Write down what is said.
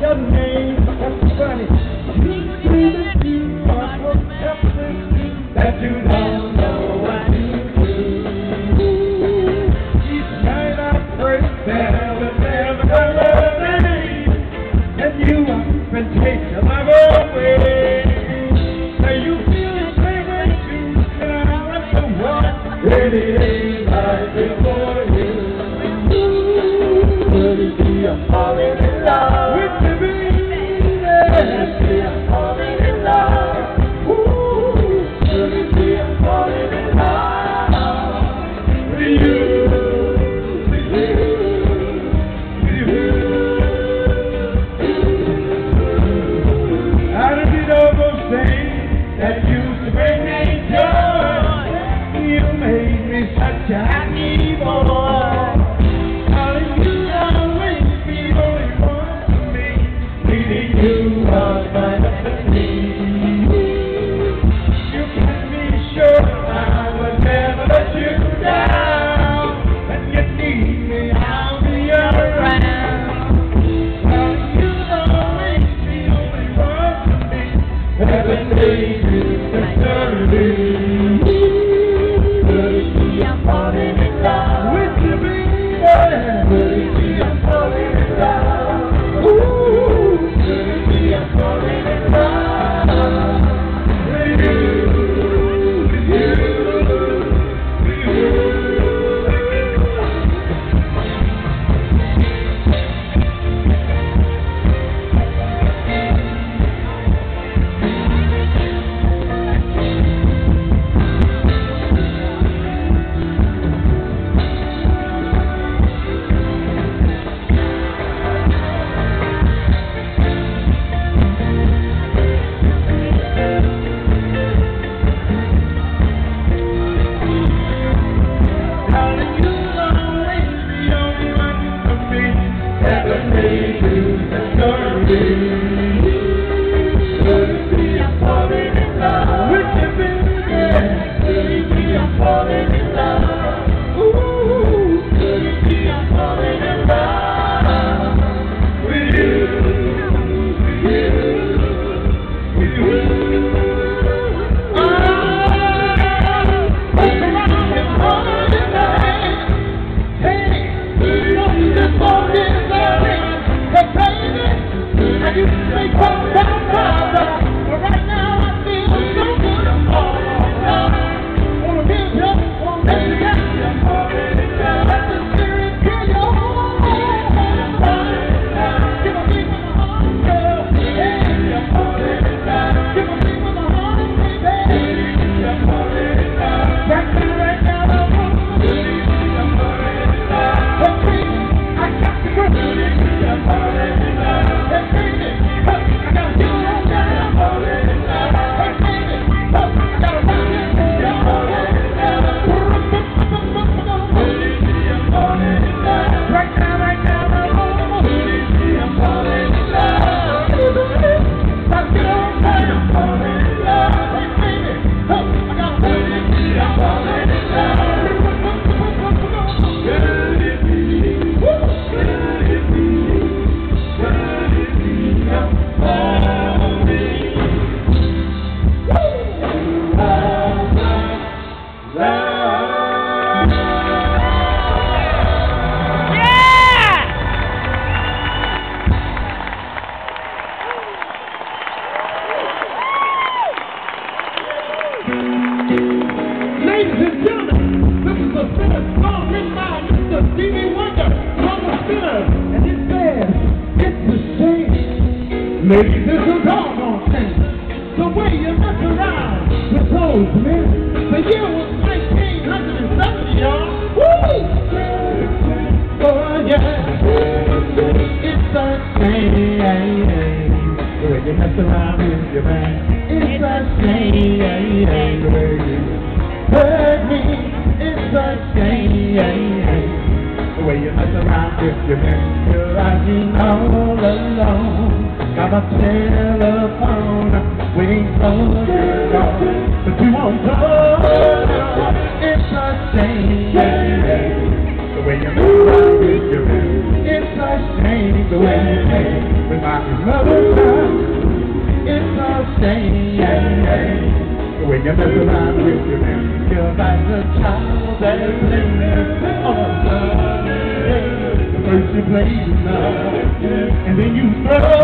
your name. That's funny. You see that you are so helpless that you don't know what to do. Each night I pray that the never go away, and you up and take your love away. Now you feel the same way too, and I want to walk any day right before you. Could it be I'm falling in love with you, baby? Could it be I'm falling in love? Ooh, could it be I'm falling in love with you? How did you know those things that used to bring me joy? You made me such a happy boy. You are my destiny. You can be sure I will never let you down. When you need me, I'll be around. You'll always be the only one for me. Heaven made you eternity. Could it be I'm falling in love with you, baby? Could it be I'm falling in love? Ooh. I'm falling in love with you, with you, with you. Maybe this is doggone thing. The way you mess around with those men. The year was 1970, y'all. Woo! Oh, yeah. It's a shame. The way you mess around with your man. It's a shame. The way you hurt me. It's a shame. The way you mess around with your man. You're rising all alone. Got a telephone waiting for your call, but you won't call. It's a shame the way you mess around with your man. It's a shame the way you When my mother's house is all stained. When you mess around with your man, you're like a child that is living on a Sunday. First you play love, and then you throw